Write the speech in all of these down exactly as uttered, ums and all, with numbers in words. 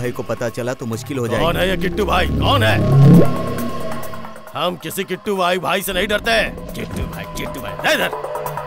भाई को पता चला तो मुश्किल हो जाएगी। कौन है ये किट्टू भाई? कौन है? हम किसी किट्टू भाई भाई से नहीं डरते। किट्टू भाई, किट्टू भाई, इधर।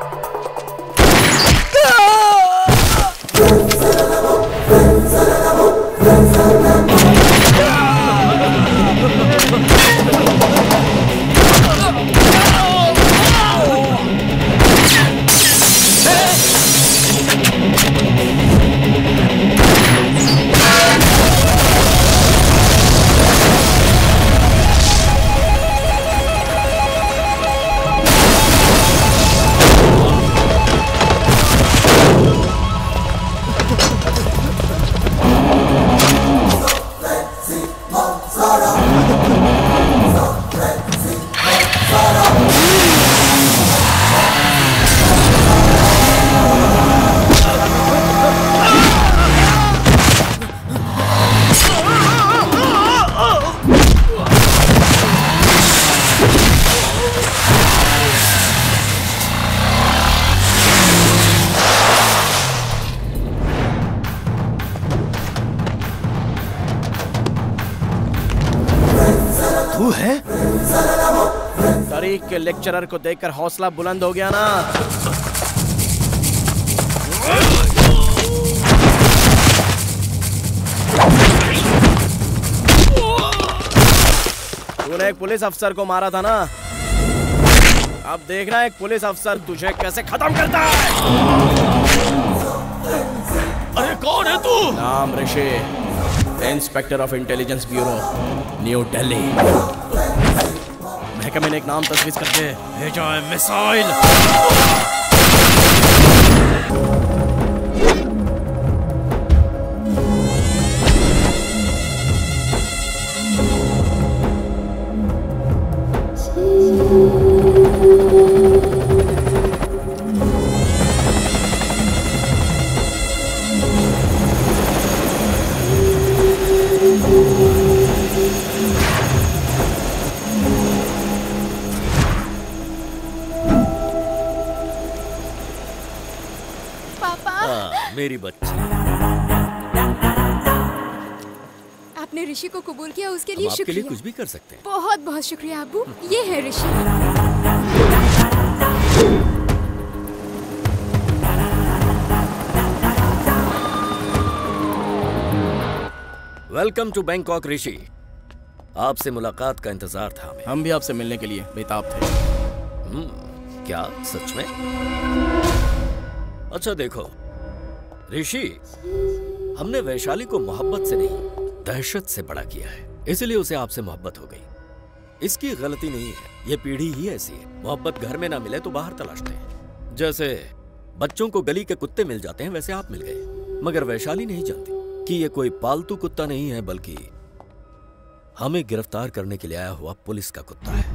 तारीख के लेक्चरर को देखकर हौसला बुलंद हो गया ना? तूने एक पुलिस अफसर को मारा था ना? अब देखना एक पुलिस अफसर तुझे कैसे खत्म करता है। अरे कौन है तू? नाम Rishi, inspector of intelligence bureau, New Delhi. महकमे ने एक नाम तजवीज़ करके भेजा है, मिसाइल। मेरी बच्ची, आपने ऋषि को कबूल किया, उसके लिए शुक्रिया। आपके लिए कुछ भी कर सकते हैं। बहुत बहुत शुक्रिया अब्बू। ये है Rishi. Welcome to Bangkok Rishi. आपसे मुलाकात का इंतजार था हमें। हम भी आपसे मिलने के लिए बेताब थे। हम्म, क्या सच में? अच्छा देखो ऋषि, हमने वैशाली को मोहब्बत से नहीं दहशत से बड़ा किया है, इसलिए उसे आपसे मोहब्बत हो गई। इसकी गलती नहीं है, ये पीढ़ी ही ऐसी है। मोहब्बत घर में ना मिले तो बाहर तलाशते हैं। जैसे बच्चों को गली के कुत्ते मिल जाते हैं, वैसे आप मिल गए। मगर वैशाली नहीं जानती कि ये कोई पालतू कुत्ता नहीं है, बल्कि हमें गिरफ्तार करने के लिए आया हुआ पुलिस का कुत्ता है।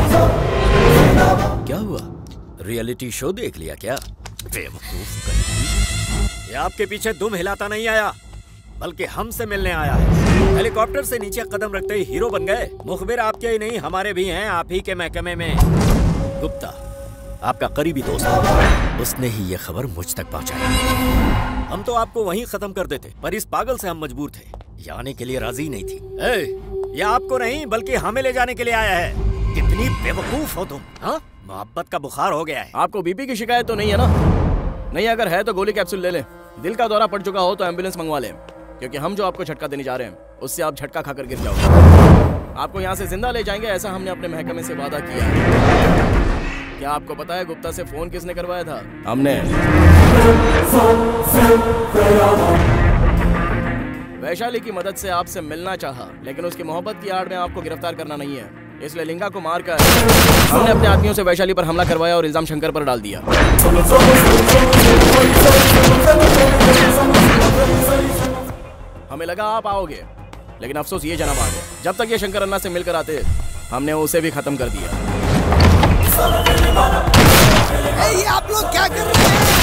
क्या हुआ, रियलिटी शो देख लिया क्या? बेवकूफ कहीं। ये आपके पीछे दुम हिलाता नहीं आया, बल्कि हमसे मिलने आया है। हेलीकॉप्टर से नीचे कदम रखते ही हीरो बन गए। मुखबिर आपके ही नहीं, हमारे भी हैं, आप ही के महकमे में। गुप्ता आपका करीबी दोस्त है, उसने ही ये खबर मुझ तक पहुंचाई। हम तो आपको वहीं खत्म कर देते, पर इस पागल से हम मजबूर थे। ये आने के लिए राजी नहीं थी। ए, ये आपको नहीं बल्कि हमें ले जाने के लिए आया है। कितनी बेवकूफ हो तुम। हाँ, मोहब्बत का बुखार हो गया है। आपको बीपी की शिकायत तो नहीं है ना? नहीं, अगर है तो गोली कैप्सूल ले लें। दिल का दौरा पड़ चुका हो तो एम्बुलेंस मंगवा लें, क्योंकि हम जो आपको झटका देने जा रहे हैं उससे आप झटका खाकर गिर जाओगे। आपको यहाँ से जिंदा ले जाएंगे, ऐसा हमने अपने महकमे से वादा किया है। क्या आपको पता है गुप्ता से फोन किसने करवाया था? हमने। वैशाली की मदद से आपसे मिलना चाहा, लेकिन उसकी मोहब्बत की आड़ में आपको गिरफ्तार करना नहीं है, इसलिए लिंगा को मारकर हमने अपने आदमियों से वैशाली पर हमला करवाया और इल्जाम शंकर पर डाल दिया। हमें लगा आप आओगे, लेकिन अफसोस ये जनाब आ गए। जब तक ये शंकर अन्ना से मिलकर आते, हमने उसे भी खत्म कर दिया। ए, ये आप लोग क्या कर रहे हैं?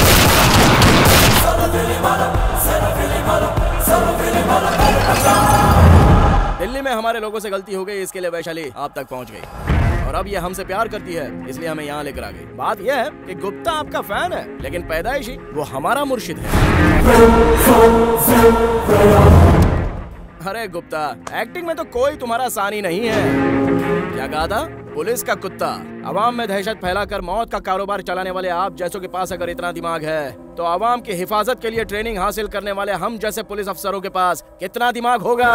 दिल्ली में हमारे लोगों से गलती हो गई, इसके लिए वैशाली आप तक पहुंच गई, और अब ये हमसे प्यार करती है, इसलिए हमें यहाँ लेकर आ गई। बात यह है कि गुप्ता आपका फैन है, लेकिन पैदाइशी वो हमारा मुर्शिद है। अरे गुप्ता, एक्टिंग में तो कोई तुम्हारा सानी नहीं है। क्या कहा था? पुलिस का कुत्ता। अवाम में दहशत फैलाकर मौत का कारोबार चलाने वाले आप जैसों के पास अगर इतना दिमाग है, तो अवाम की हिफाजत के लिए ट्रेनिंग हासिल करने वाले हम जैसे पुलिस अफसरों के पास कितना दिमाग होगा?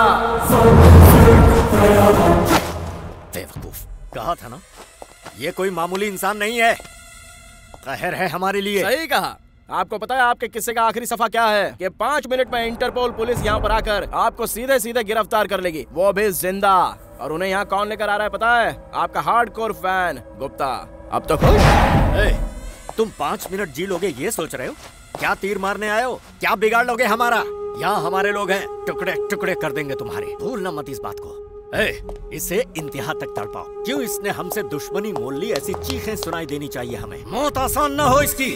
बेवकूफ, कहा था ना, ये कोई मामूली इंसान नहीं है, कहर है हमारे लिए। सही कहा। आपको पता है आपके किस्से का आखिरी सफा क्या है? कि पाँच मिनट में इंटरपोल पुलिस यहाँ पर आकर आपको सीधे सीधे गिरफ्तार कर लेगी, वो भी जिंदा। और उन्हें यहाँ कौन लेकर आ रहा है पता है? आपका हार्डकोर फैन गुप्ता। अब तो खुश? ए, तुम पाँच मिनट जी लोगे ये सोच रहे हो? क्या तीर मारने आए हो? क्या बिगाड़ लोगे हमारा? यहाँ हमारे लोग हैं, टुकड़े टुकड़े कर देंगे तुम्हारे। भूलना मत इस बात को। ए, इसे इंतहा तक तड़पाओ। क्यों इसने हमसे दुश्मनी मोल ली? ऐसी चीखें सुनाई देनी चाहिए हमें। मौत आसान न हो इसकी।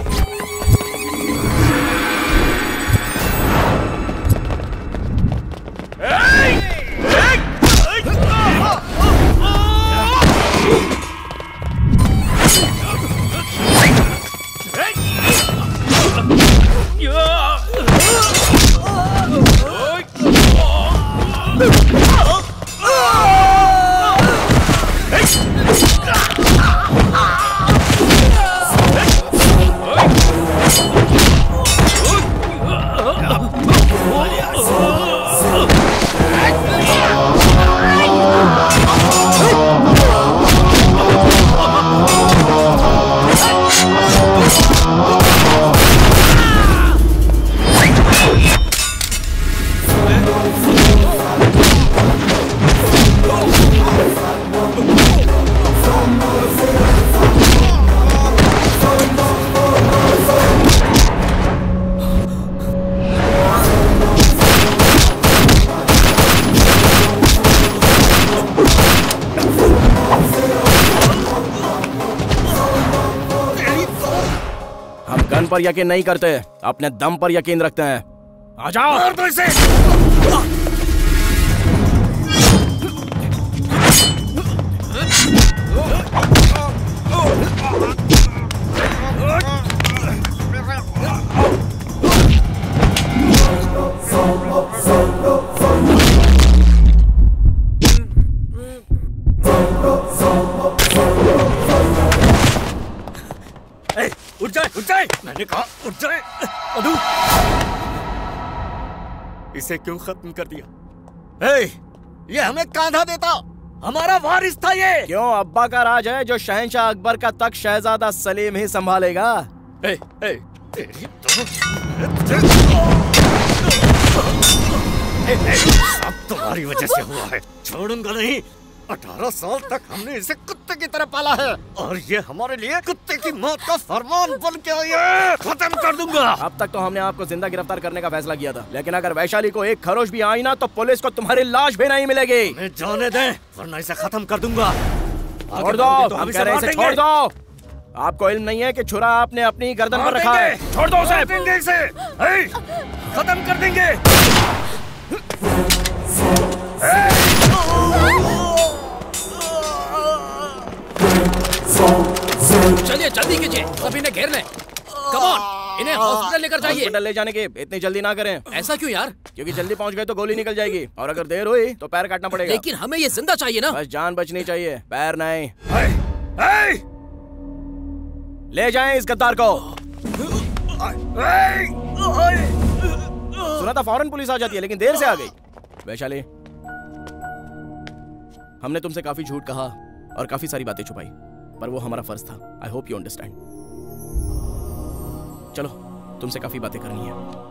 पर यकीन नहीं करते, अपने दम पर यकीन रखते हैं। आ जाओ। मार दो इसे। उठ जाए, उठ जाए, मैंने कहा उठ जाए। अदू, इसे क्यों खत्म कर दिया? ए, ये हमें कांधा देता, हमारा वारिस था ये। क्यों? अब्बा का राज है जो शहंशाह अकबर का तख्त शहजादा सलीम ही संभालेगा। ए, ए, तेरी तो ए, ए, सब तुम्हारी वजह से हुआ है, छोड़ूंगा नहीं। अठारह साल तक हमने इसे कुत्ते की तरह पाला है और ये हमारे लिए कुत्ते की मौत का फरमान बन के आई है। खत्म कर दूंगा। अब तक तो हमने आपको जिंदा गिरफ्तार करने का फैसला किया था, लेकिन अगर वैशाली को एक खरोच भी आई ना तो पुलिस को तुम्हारी लाश भी नहीं मिलेगी। मैं जाने दें, वरना इसे खत्म कर दूंगा। छोड़ दो, तो हम कह रहे हैं इसे छोड़ दो। आपको इल्म नहीं है कि छुरा आपने अपनी गर्दन पर रखा है? छोड़ दो उसे। देंगे इसे, खत्म कर देंगे। चलिए जल्दी कीजिए, सभी ने घेर लें। कम ऑन, इन्हें हॉस्पिटल लेकर जाइए। हॉस्पिटल ले जाने की इतनी जल्दी ना करें। ऐसा क्यों यार? क्योंकि जल्दी पहुंच गए तो गोली निकल जाएगी और अगर देर हुई तो पैर काटना पड़ेगा। लेकिन हमें ये जिंदा चाहिए ना। बस जान बचनी चाहिए, पैर नहीं। है, है। ले जाएं इस गद्दार को। सुना था फौरन पुलिस आ जाती है, लेकिन देर से आ गई। वैशाली, हमने तुमसे काफी झूठ कहा और काफी सारी बातें छुपाई, पर वो हमारा फर्ज था। I hope you understand. चलो, तुमसे काफी बातें करनी है।